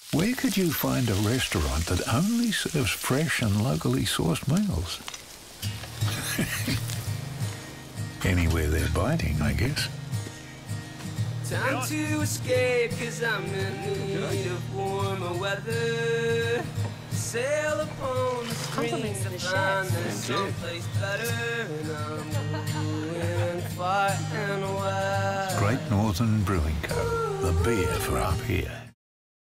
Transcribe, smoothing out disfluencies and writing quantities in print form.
Where could you find a restaurant that only serves fresh and locally sourced meals? Anywhere they're biting, I guess. Time to escape, 'cause I'm in need of warmer weather. Sail upon the stream to find there's someplace better. And I'm going far and wide. Great Northern Brewing Co. The beer for up here.